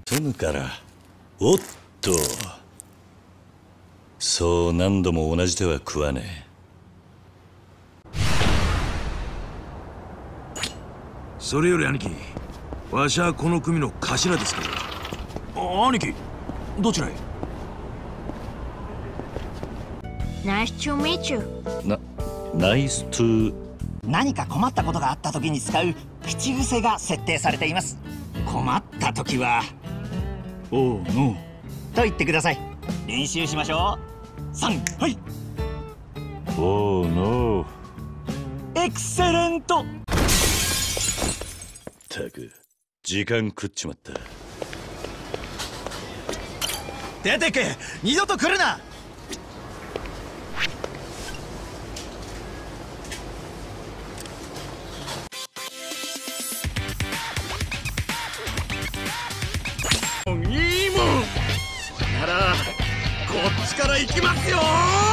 とむから。おっと、そう何度も同じ手は食わねえ。 それより兄貴、わしはこの組の頭ですけど。兄貴、どちらへ？ Nice to meet you. ナイストゥ。 何か困ったことがあった時に使う口癖が設定されています。困った時は「おうのう」と言ってください。練習しましょう。3、はい。 おうのう。 エクセレント。 たく時間食っちまった。 出てけ、二度と来るな。 いいもんならこっちから行きますよ。